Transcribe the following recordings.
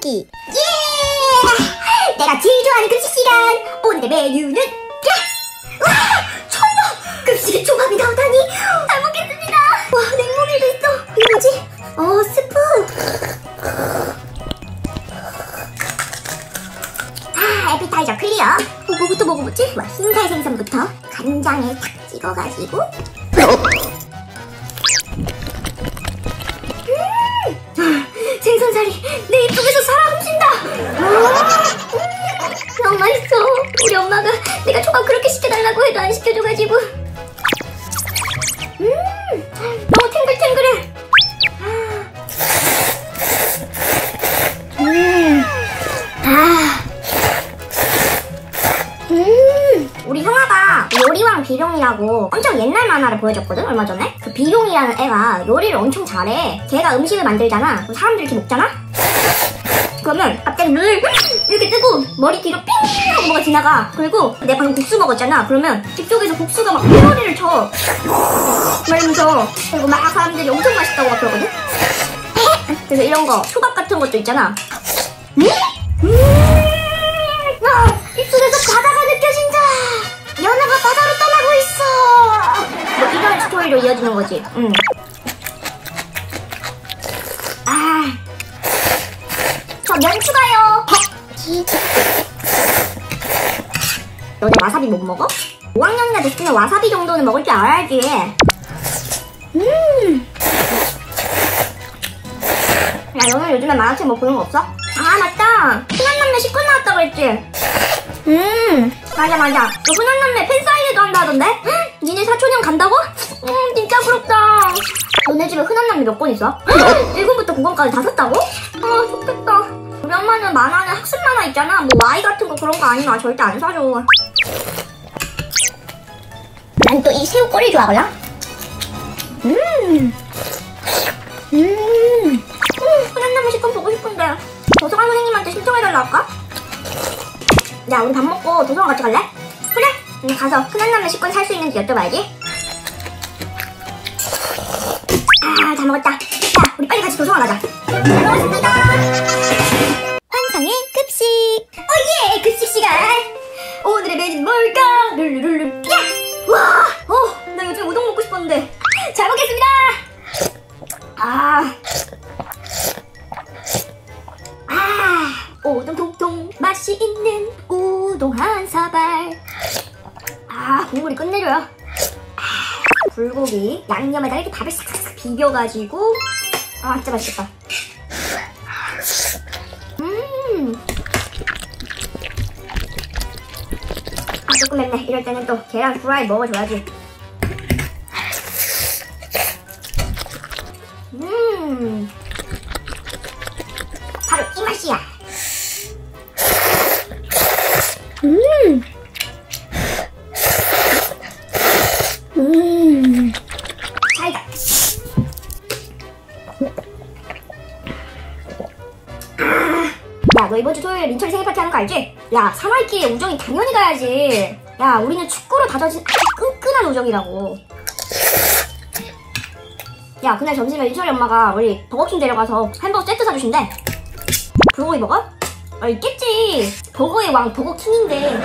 먹기. 예! 내가 제일 좋아하는 급식 시간. 오늘의 메뉴는 와! 초밥! 급식에 초밥이 나오다니. 잘 먹겠습니다. 와, 냉모밀도 있어. 이거 뭐지? 스프. 에피타이저 클리어. 뭐부터 먹어보지? 와, 흰살 생선부터 간장에 탁 찍어가지고. 생선살이 내 입속에서 살아 움직인다. 너무 맛있어. 우리 엄마가 내가 초밥 그렇게 시켜달라고 해도 안 시켜줘가지고. 너무 탱글탱글해. 우리 형아가 요리왕 비룡이라고 엄청 옛날 만화를 보여줬거든, 얼마 전에. 그 비룡이라는 애가 요리를 엄청 잘해. 걔가 음식을 만들잖아. 사람들이 이렇게 먹잖아? 그러면 갑자기 눈을 이렇게 뜨고 머리 뒤로 삥 하고 뭐가 지나가. 그리고 내가 방금 국수 먹었잖아. 그러면 뒤쪽에서 국수가 막 회오리를 쳐. 말면서. 그리고 막 사람들이 엄청 맛있다고 막 그러거든? 그래서 이런 거, 초밥 같은 것도 있잖아. 입속에서 바다가 느껴진다. 연어가 바다로 떠나고 있어. 뭐 이런 스토리로 이어지는 거지. 저 면 추가요. 너네 와사비 못 먹어? 5학년이나 됐으면 와사비 정도는 먹을 줄 알아야지. 야, 너는 요즘에 만화책 뭐 보는 거 없어? 아, 맞다. 흔한남매 10권 나왔다고 했지? 맞아. 너 흔한남매 팬사인회도 한다 하던데? 니네 사촌형 간다고? 진짜 부럽다. 너네 집에 흔한남매 몇 권 있어? 1권부터 9권까지 다 샀다고? 좋겠다. 우리 엄마는 만화는 학습 만화 있잖아. 뭐 Y 같은 거 그런 거 아니면 절대 안 사줘. 난 또 이 새우꼬리 좋아하거든? 흔한남매 10권 보고 싶은데 도서관 선생님한테 신청해달라 할까? 야, 우리 밥 먹고 도서관 같이 갈래? 그래! 그냥 가서 흔한남매 10권 살 수 있는지 여쭤봐야지. 다 먹었다. 야, 우리 빨리 같이 도서관 가자. 잘 먹었습니다. 환상의 급식. 오예! 급식 시간. 오늘의 메뉴는 뭘까? 룰루룰루. 야! 와! 나 요즘 우동 먹고 싶었는데. 잘 먹겠습니다. 우동 통통 맛이 있는 우동 한 사발. 국물이 끝내줘요. 불고기 양념에다가 이렇게 밥을 싹싹 비벼가지고. 진짜 맛있겠다. 조금 맵네. 이럴 때는 또 계란 후라이 먹어줘야지. 바로 이 맛이야. 잘다. 야, 너 이번 주 토요일에 민철이 생일 파티 하는 거 알지? 야, 사나이끼리 우정이 당연히 가야지. 야, 우리는 축구로 다져진 아주 끈끈한 우정이라고. 야, 그날 점심에 민철이 엄마가 우리 버거킹 데려가서 햄버거 세트 사주신대. 불고기 버거? 있겠지. 버거의 왕 버거킹인데.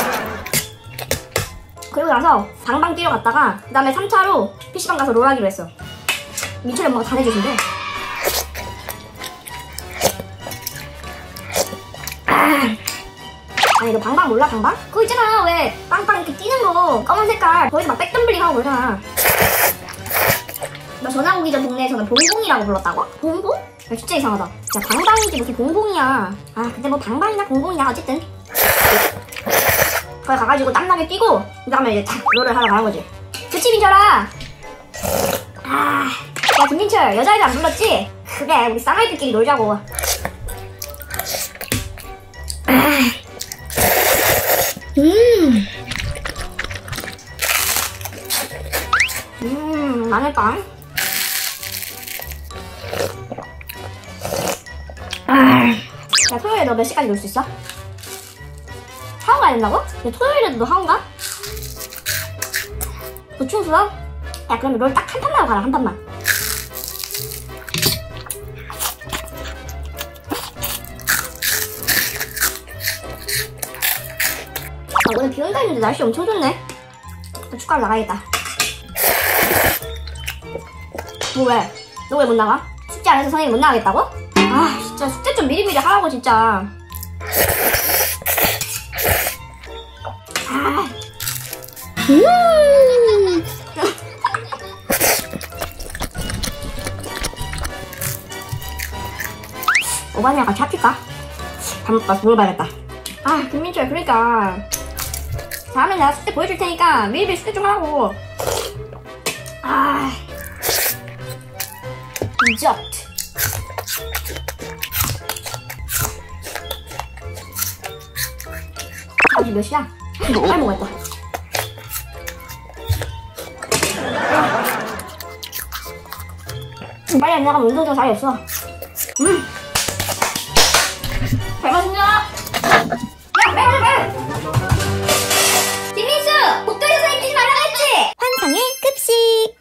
그리고 나서 방방 뛰러 갔다가 그 다음에 3차로 PC방 가서 롤하기로 했어. 민철이 엄마가 다 내주신대. 아니, 너 방방 몰라, 방방? 그거 있잖아, 왜 빵빵 이렇게 뛰는 거 검은 색깔 거기서 막 백덤블링 하고 그러잖아. 너 전화 오기 전 동네에서는 봉봉이라고 불렀다고? 봉봉? 야, 진짜 이상하다. 야, 방방이지 무슨 봉봉이야. 근데 뭐 방방이나 봉봉이나 어쨌든 거기 가가지고 땀나게 뛰고 그 다음에 이제 탁 롤을 하러 가는 거지. 그치, 민철아? 야, 김민철, 여자애들 안 불렀지? 그래, 우리 쌍아이들끼리 놀자고. 마늘빵. 야, 토요일에 너 몇 시까지 놀 수 있어? 학원 가야 된다고? 야, 토요일에도 너 학원 가? 보충 수업? 야, 그러면 롤 딱 한 판만 하고 가라, 한 판만. 오늘 비 온다 했는데 날씨 엄청 좋네. 축가로 나가야겠다. 뭐 왜? 너 왜 못 나가? 숙제 안 해서 선생님 못 나가겠다고? 아 진짜 숙제 좀 미리미리 하라고 진짜. 아. 오반이랑 같이 합칠까? 밥 먹고 물어봐야겠다. 아 김민철 그러니까 다음에 내가 숙제 보여줄 테니까 미리미리 숙제 좀 하라고. 아 디저트. 아직 몇 시야? 빨리 먹어야겠다. 빨리 안 나가면 운동 좀 자리 없어. 잘 먹습니다. 야 빨리. 김민수 복도에서 힘주지 말라고 했지? 환상의 급식.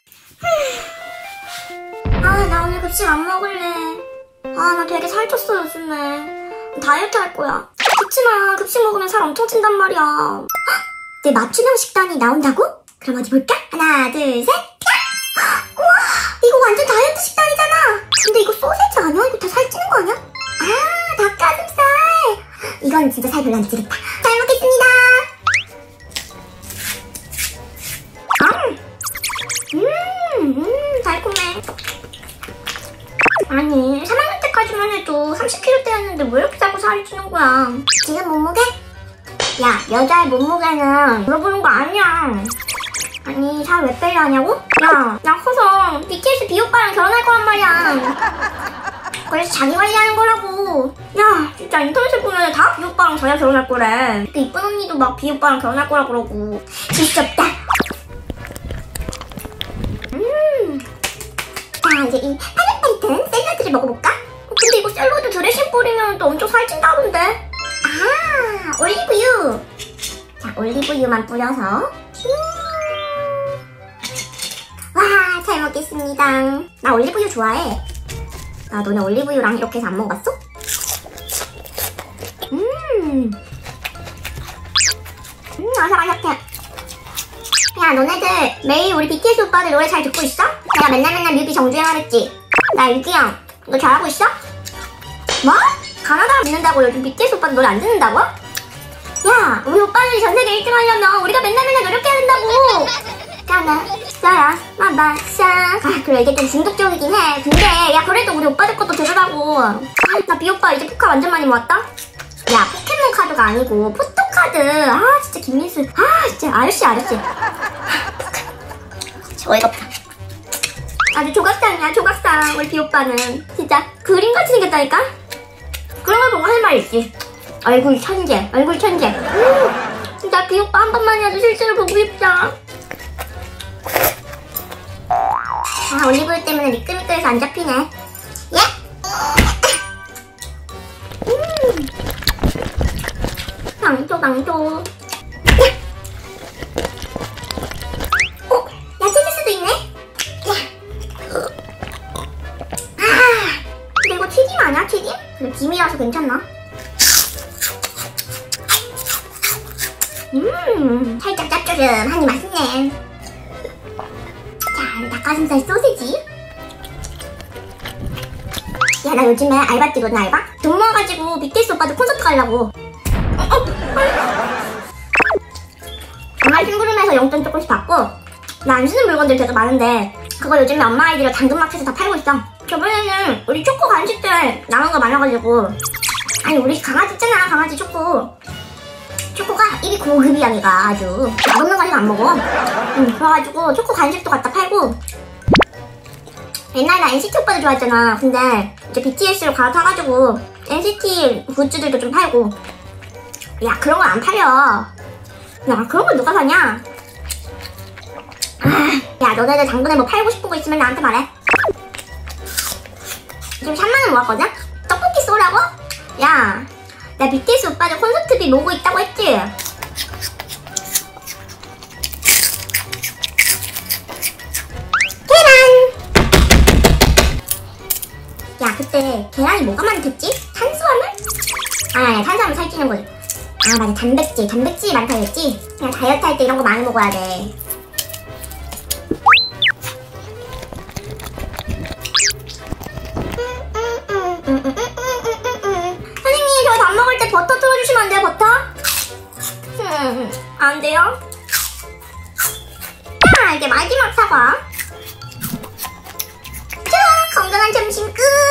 아 나 오늘 급식 안 먹을래. 아 나 되게 살쪘어 요즘에. 다이어트 할 거야. 그치만 급식 먹으면 살 엄청 찐단 말이야. 헉, 내 맞춤형 식단이 나온다고? 그럼 어디 볼까? 하나 둘 셋. 우와 이거 완전 다이어트 식단이잖아. 근데 이거 소세지 아니야? 이거 다 살찌는 거 아니야? 아 닭가슴살. 이건 진짜 살 별로 안 찌겠다. 잘 먹겠습니다. 달콤해. 아니 3학년 때까지만 해도 30kg대였는데 왜 이렇게 자꾸 살이 찌는 거야? 지금 몸무게? 야 여자의 몸무게는 물어보는 거 아니야. 아니 살 왜 빼려 하냐고? 야 나 커서 BTS 비오빠랑 결혼할 거란 말이야. 그래서 자기 관리하는 거라고. 야 진짜 인터넷에 보면 다 비오빠랑 저야 결혼할 거래. 그 이쁜 언니도 막 비오빠랑 결혼할 거라 그러고. 지겹다. 자 이제 이 파릇파릇한 샐러드를 먹어볼까? 근데 이거 샐러드 드레싱 뿌리면 또 엄청 살찐다던데. 아 올리브유. 자 올리브유만 뿌려서. 와 잘 먹겠습니다. 나 올리브유 좋아해. 나 너네 올리브유랑 이렇게 해서 안 먹어봤어? 아삭아삭해. 야 너네들 매일 우리 BTS 오빠들 노래 잘 듣고 있어? 내가 맨날 뮤비 정주행하랬지. 나 유기영 너 잘하고 있어? 뭐? 가나다 듣는다고 요즘 BTS 오빠들 노래 안 듣는다고? 야 우리 오빠들이 전세계 1등 하려면 우리가 맨날 노력해야 된다고. 가나 싸야 마마샤. 아 그래 이게 좀 중독적이긴 해. 근데 야 그래도 우리 오빠들 것도 들으라고. 나 비오빠 이제 포카 완전 많이 모았다? 야 포켓몬 카드가 아니고 포토카드. 아 진짜 김민수. 아 진짜 아저씨. 어이가 없다. 아주 조각상이야 조각상. 우리 비오빠는 진짜 그림같이 생겼다니까? 그런 걸 보고 할 말 있지. 얼굴 천재. 진짜 비오빠 한 번만이라도 실제로 보고 싶다. 아 올리브유 때문에 미끌미끌해서 안 잡히네. 예? 방토. 야채 주스도 있네? 아 근데 이거 튀김 아니야 튀김? 근데 김이라서 괜찮나? 살짝 짭조름하니 맛있네. 자 닭가슴살 소세지. 야 나 요즘에 알바 뛰거든 알바? 돈 모아가지고 BTS 오빠들 콘서트 가려고. 엄마 심부름해서 용돈 조금씩 받고 나 안 쓰는 물건들 되게 많은데 그거 요즘에 엄마 아이디로 당근마켓에서 다 팔고 있어. 저번에는 우리 초코 간식들 남은 거 많아가지고. 아니 우리 강아지 있잖아 강아지 초코가 입이 고급이야 얘가 아주. 맛없는 간식 안 먹어. 그래가지고 초코 간식도 갖다 팔고. 옛날에 나 NCT 오빠들 좋아했잖아. 근데 이제 BTS로 갈아타가지고 NCT 굿즈들도 좀 팔고. 야 그런 건 안 팔려. 야 그런 걸 누가 사냐? 야 너네들 당근에 뭐 팔고 싶은 거 있으면 나한테 말해. 지금 3만원 모았거든? 떡볶이 쏘라고? 야 나 BTS 오빠들 콘서트비 모으고 있다고 했지? 계란! 야 그때 계란이 뭐가 많겠지? 탄수화물? 아니 탄수화물 살찌는 거지. 아 맞아, 단백질 많다 했지? 그냥 다이어트 할 때 이런 거 많이 먹어야 돼. 선생님, 저 밥 먹을 때 버터 틀어주시면 안 돼요, 버터? 안 돼요? 자, 이제 마지막 사과. 자, 건강한 점심 끝!